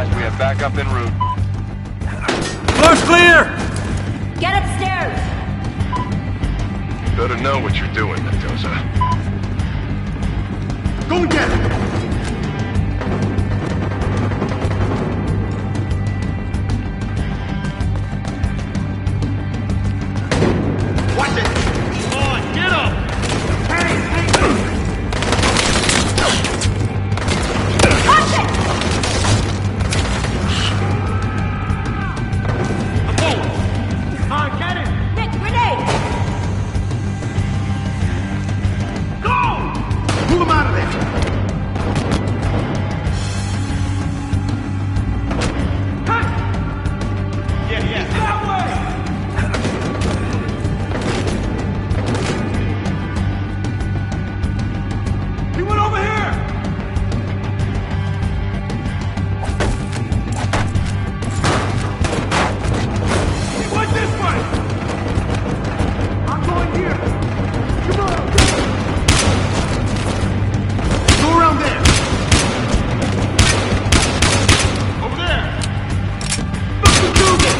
advised, we have backup en route. Floor's clear! Get upstairs! You better know what you're doing, Mendoza. Go and get it! Watch it! Come on, get him! Hey! Watch it! Come on, get it! Nick, grenade! Go! Move him out of there! Cut! Yeah. That way! He went over here! He went this way! I'm going here! Come on, go around there! Over there! Fucking do this!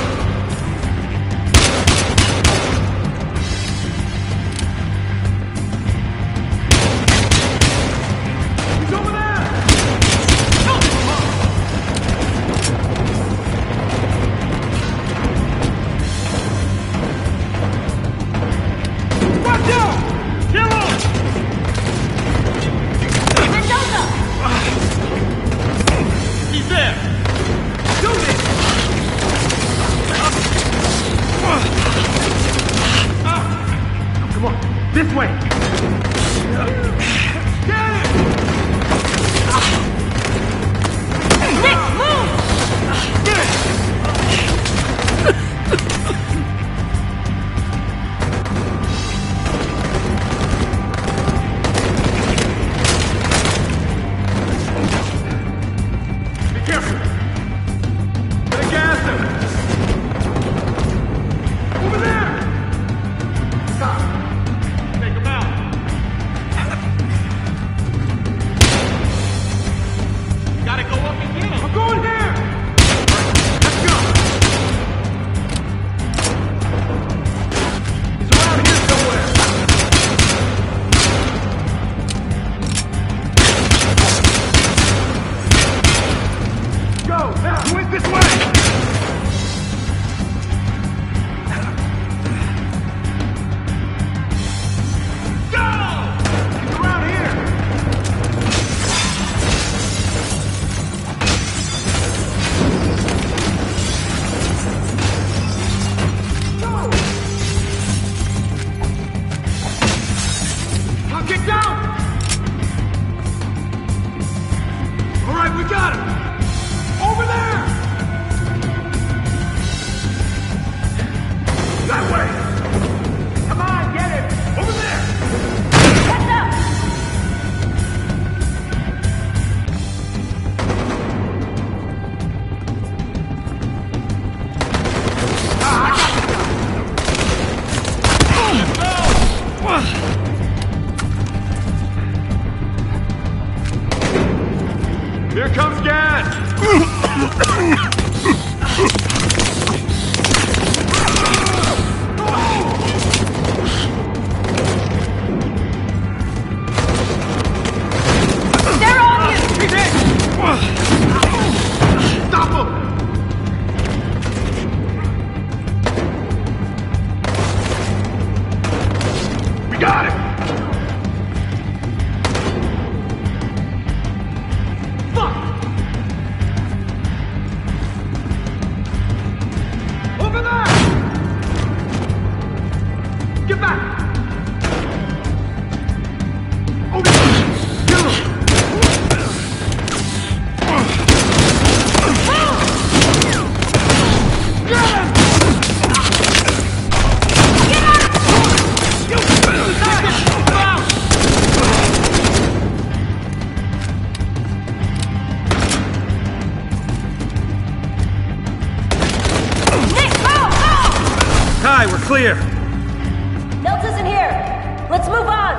He's over there! Watch out! Kill him! Mendoza! He's there! Shoot it! Come on, this way! Get it! Nick, move! Get it! Be careful! Better gas him! Over there! Stop! Take him out! Gotta go up and get him! I'm going here! Let's go! He's around here somewhere! Go! Now! You went this way! Go! He's around here! Go! Now get down! All right, we got him! Over there! That way! Come on, get him! Over there! Heads up! Here comes gas! They're on you! He's in! Stop him! We got him! Fuck! Over there! Get back! Over there! Kill him! Get him! Get out! You bastard! Out! Nick, go! Kai, we're clear! Nels isn't here. Let's move on.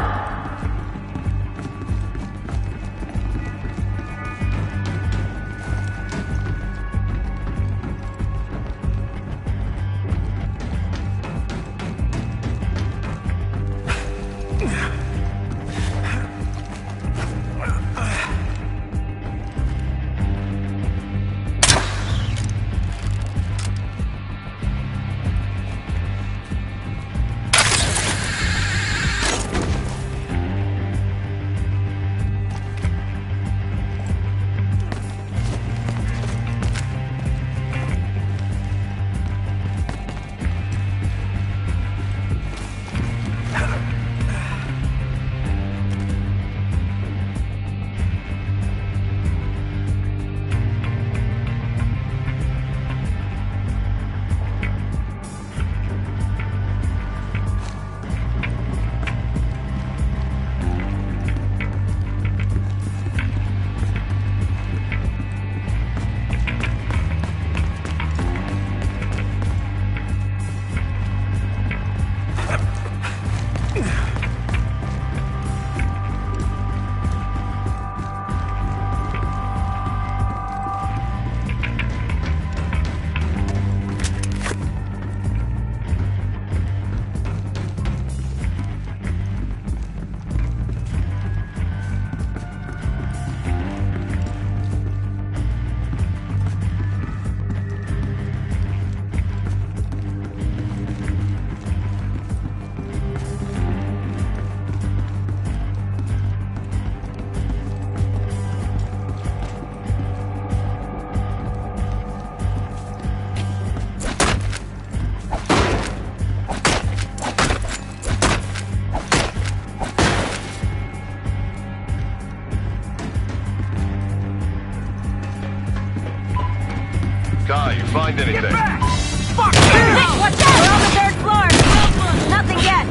Guy, you find anything? Get back! Fuck! Nick, watch out! We're on the 3rd floor! Nothing yet!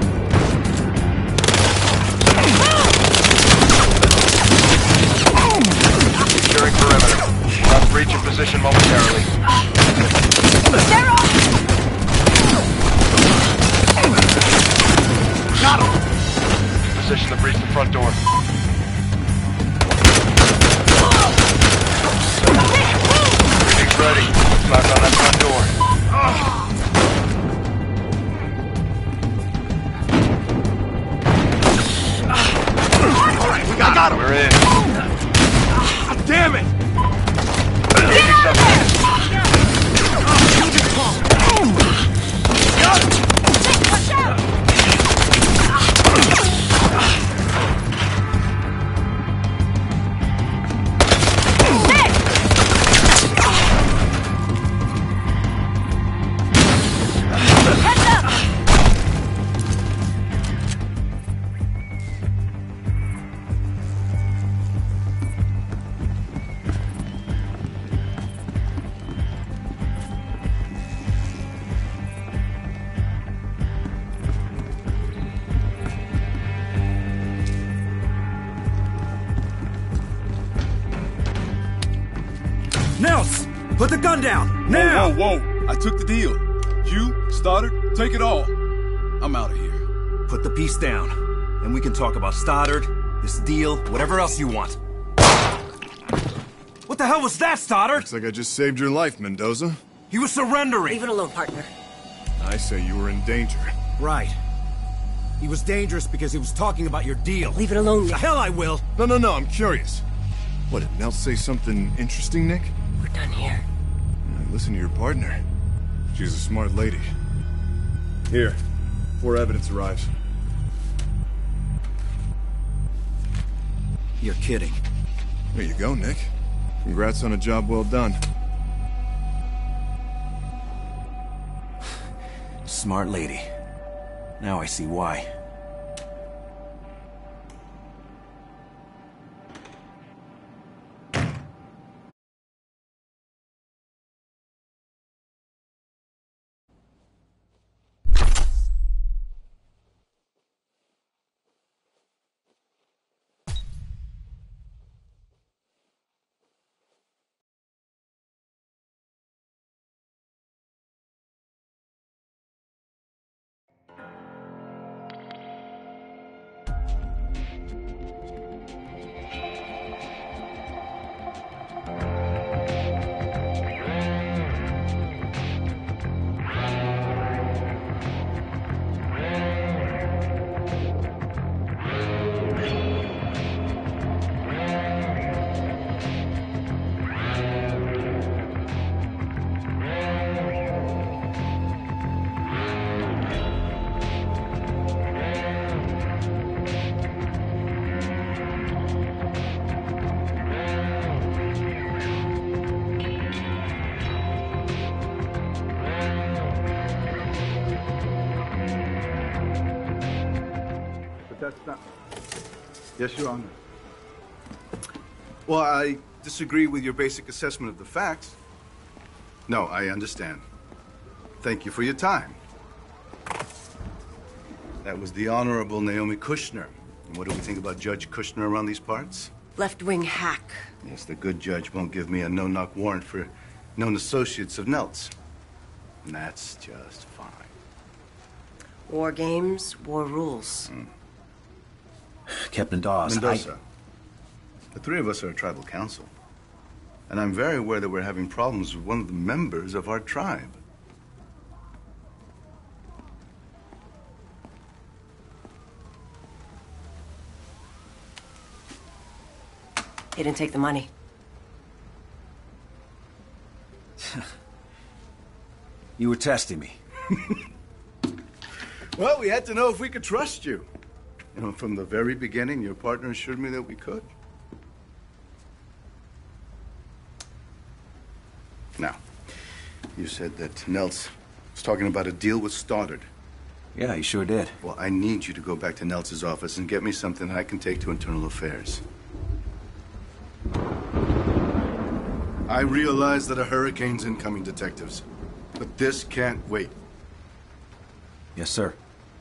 Securing perimeter. Must reach your position momentarily. They're on! Got him! Position to breach the front door. Everything's ready. Knock on that front door. Alright, I got him! We're in. Damn it! Get out of there! Got him! Nick, watch out! Nick! Heads up! Nels! Put the gun down! Now! Whoa, whoa. I took the deal. You, Stoddard, take it all. I'm out of here. Put the piece down. Then we can talk about Stoddard, this deal, whatever else you want. What the hell was that, Stoddard? Looks like I just saved your life, Mendoza. He was surrendering! Leave it alone, partner. I say you were in danger. Right. He was dangerous because he was talking about your deal. Leave it alone, The Nick. hell I will! No, I'm curious. What, did Nels say something interesting, Nick? We're done here. Listen to your partner. She's a smart lady. Here, before evidence arrives. You're kidding. There you go, Nick. Congrats on a job well done. Smart lady. Now I see why. That's not... Yes, Your Honor. Well, I disagree with your basic assessment of the facts. No, I understand. Thank you for your time. That was the Honorable Naomi Kushner. And what do we think about Judge Kushner around these parts? Left-wing hack. Yes, the good judge won't give me a no-knock warrant for known associates of Nelt's. And that's just fine. War games, war rules. Captain Dawes, Mendoza, the three of us are a tribal council. And I'm very aware that we're having problems with one of the members of our tribe. He didn't take the money. You were testing me. Well, we had to know if we could trust you. You know, from the very beginning, your partner assured me that we could. Now, you said that Nels was talking about a deal with Stoddard. Yeah, he sure did. Well, I need you to go back to Nels's office and get me something I can take to Internal Affairs. I realize that a hurricane's incoming, detectives. But this can't wait. Yes, sir.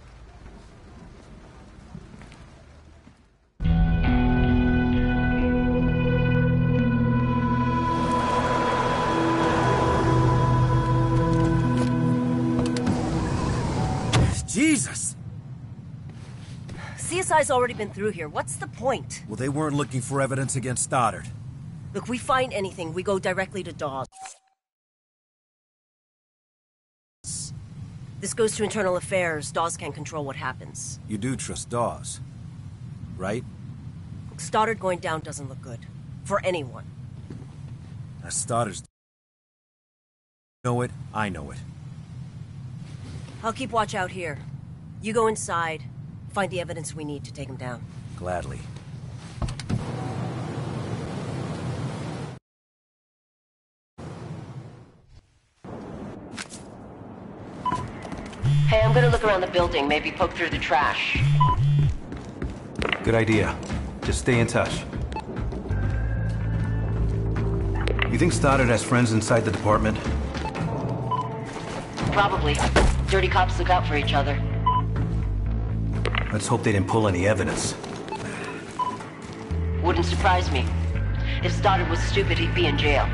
Jesus! CSI's already been through here. What's the point? Well, they weren't looking for evidence against Stoddard. Look, we find anything, we go directly to Dawes. This goes to Internal Affairs. Dawes can't control what happens. You do trust Dawes, right? Look, Stoddard going down doesn't look good. For anyone. That's Stoddard's... You know it, I know it. I'll keep watch out here. You go inside, find the evidence we need to take him down. Gladly. Hey, I'm gonna look around the building, maybe poke through the trash. Good idea. Just stay in touch. You think Stoddard has friends inside the department? Probably. Dirty cops look out for each other. Let's hope they didn't pull any evidence. Wouldn't surprise me. If Stoddard was stupid, he'd be in jail.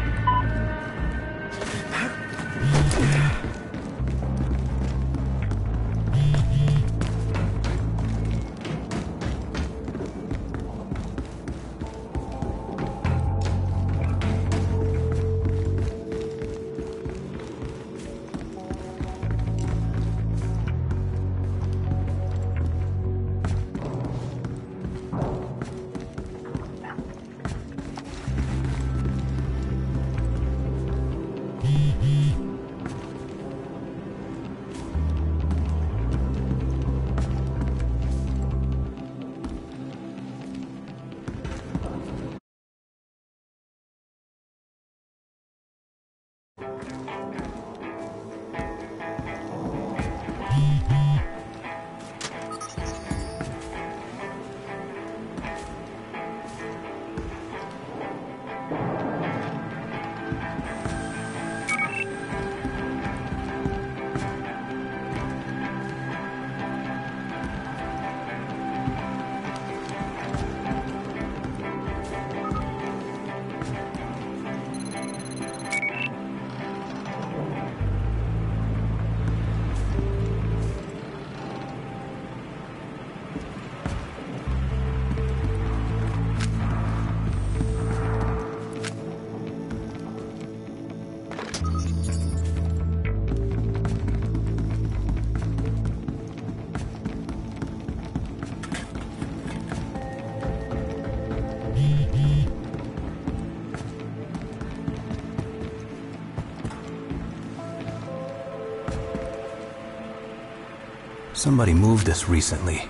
Somebody moved this recently.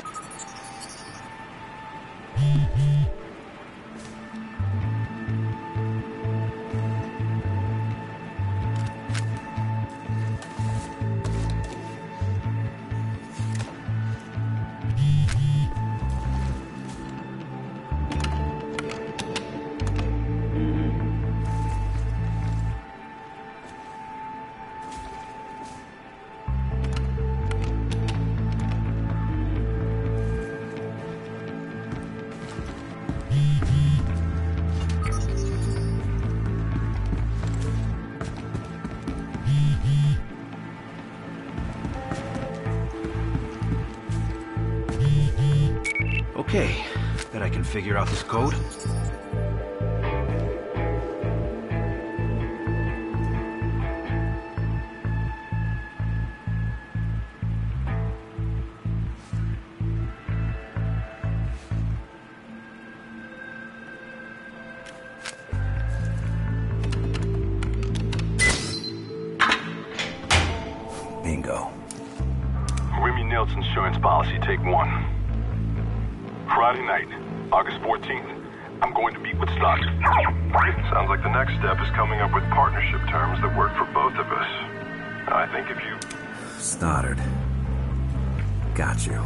Okay, bet I can figure out this code. Bingo. Remy Nilt's insurance policy, take one. Friday night, August 14th, I'm going to meet with Stoddard. Sounds like the next step is coming up with partnership terms that work for both of us. I think if you... Stoddard. Got you.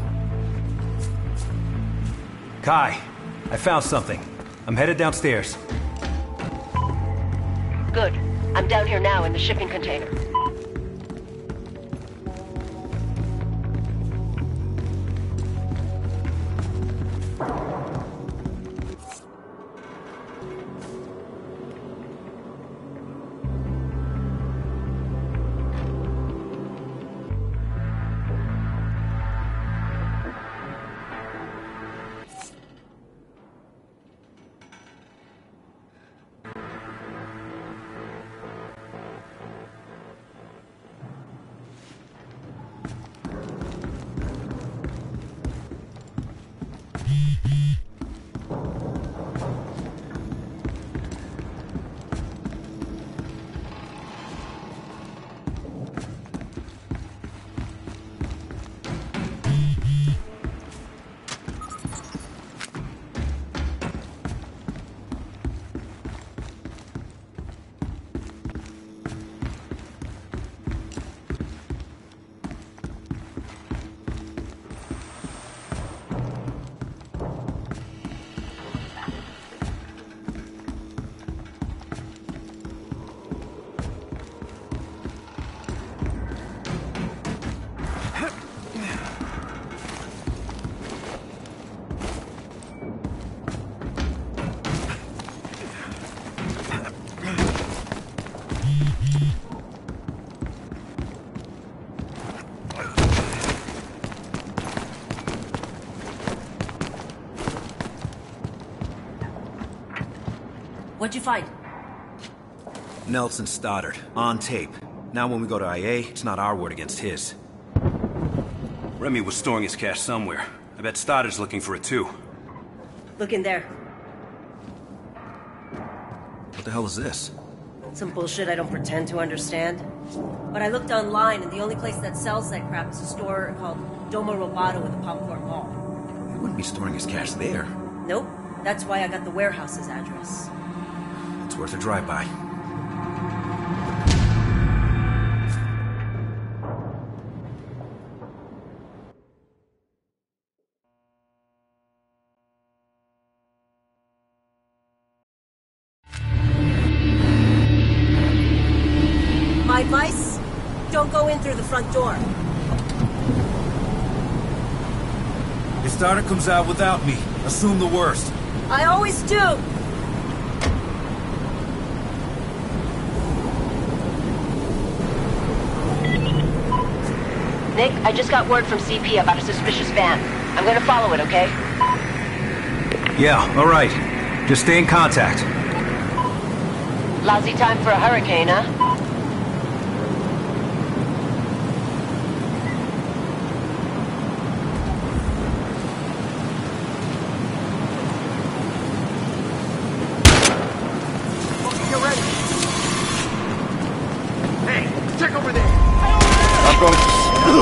Kai, I found something. I'm headed downstairs. Good. I'm down here now in the shipping container. What'd you find? Nelson Stoddard, on tape. Now when we go to IA, it's not our word against his. Remy was storing his cash somewhere. I bet Stoddard's looking for it too. Look in there. What the hell is this? Some bullshit I don't pretend to understand. But I looked online, and the only place that sells that crap is a store called Domo Roboto in the Popcorn Mall. He wouldn't be storing his cash there. Nope. That's why I got the warehouse's address. It's worth a drive-by. My advice? Don't go in through the front door. If Stoddard comes out without me, assume the worst. I always do! Nick, I just got word from CP about a suspicious van. I'm gonna follow it, okay? Yeah, alright. Just stay in contact. Lousy time for a hurricane, huh? Get ready. Hey, check over there. I'm going.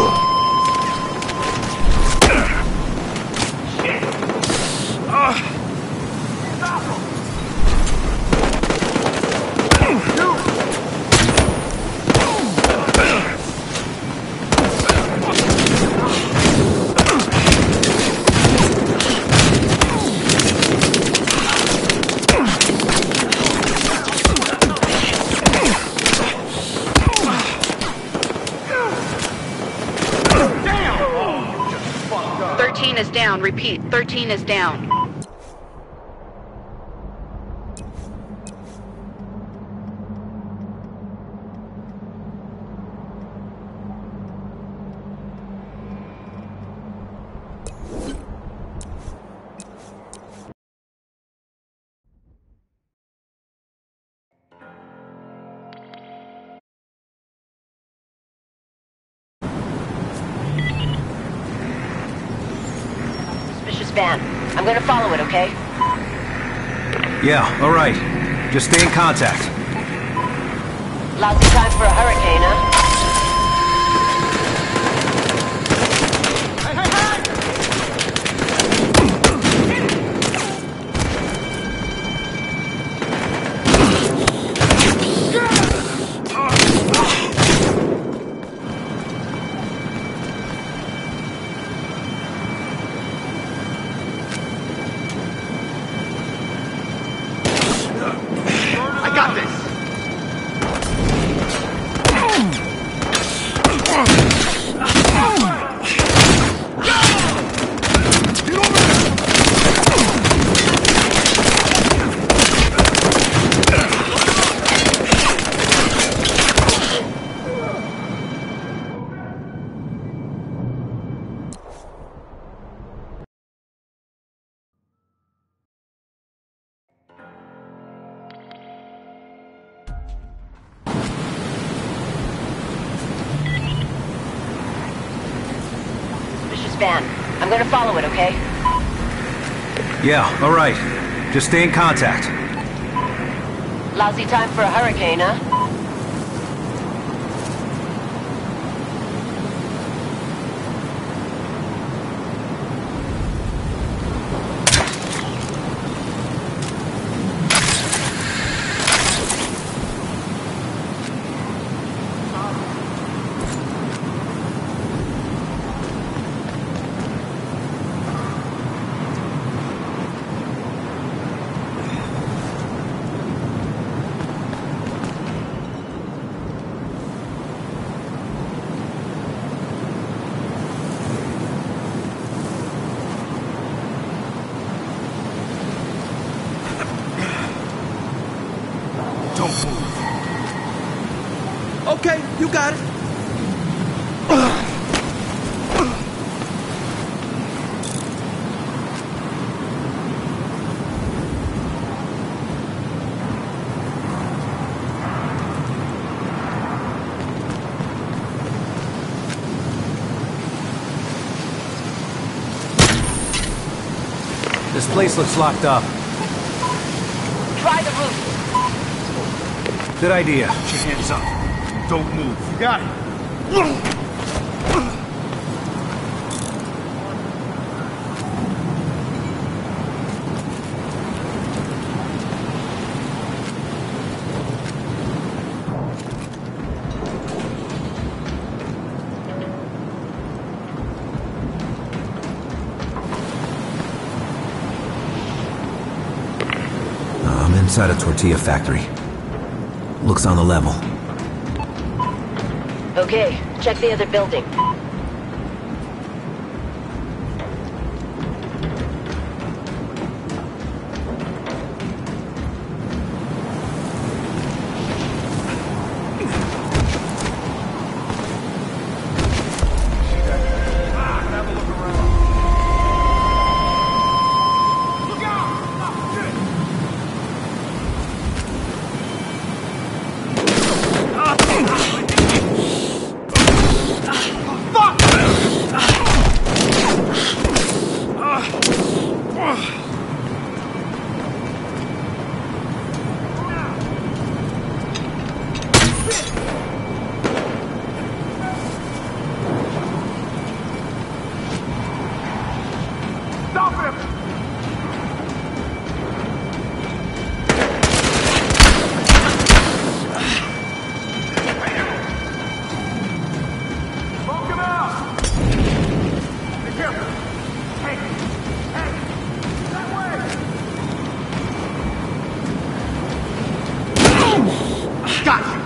Is down. Repeat, 13 is down. Van. I'm gonna follow it, okay? Yeah, alright. Just stay in contact. Lousy time for a hurricane, huh? I got this. van. I'm gonna follow it, okay? Yeah, all right. Just stay in contact. Lousy time for a hurricane, huh? Don't move. Okay, you got it. This place looks locked up. Try the roof. Good idea. Put your hands up. Don't move. You got it. I'm inside a tortilla factory. Looks on the level. Okay, check the other building. Stop him! Smoke him out! Be careful! Hey! Hey! That way! Got you!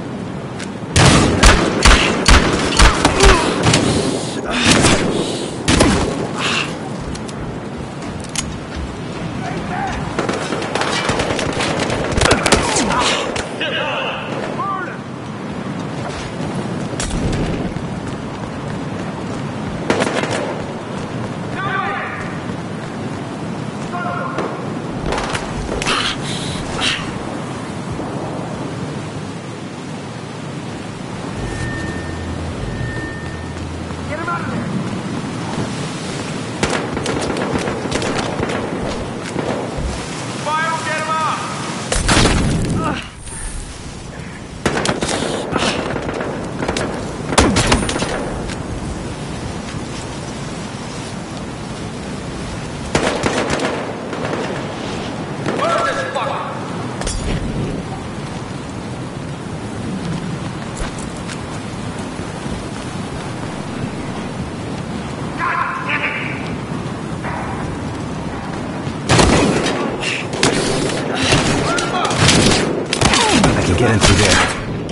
Get in through there.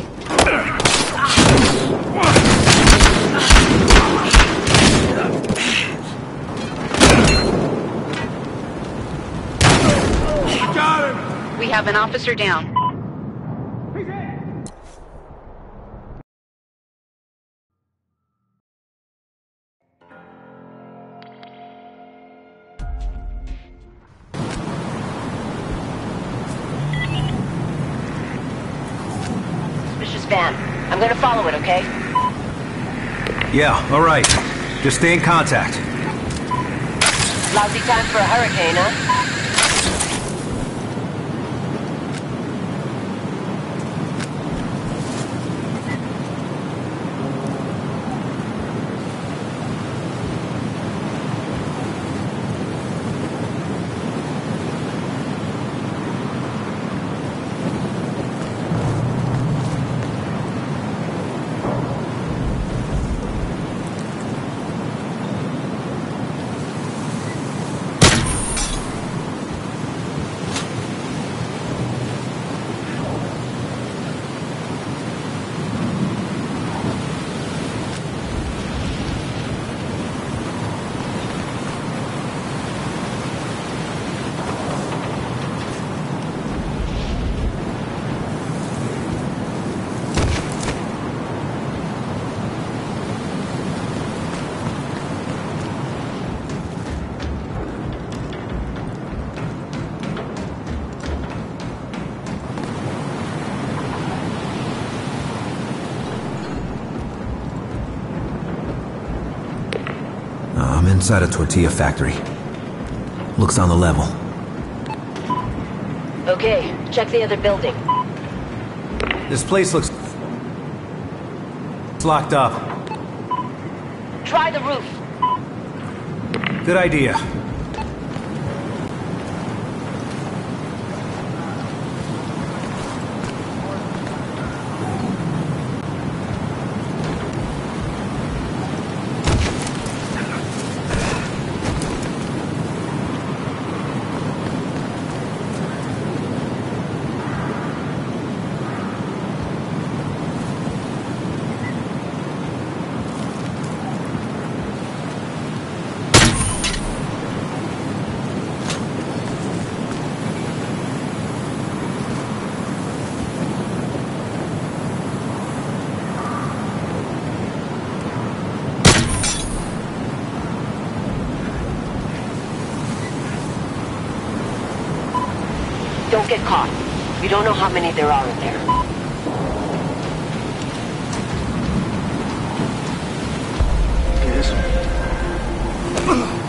Got him! We have an officer down. Van. I'm gonna follow it, okay? Yeah, all right. Just stay in contact. Lousy time for a hurricane, huh? I'm inside a tortilla factory. Looks on the level. Okay, check the other building. This place looks... It's locked up. Try the roof. Good idea. Don't get caught. You don't know how many there are in there. Okay, this one.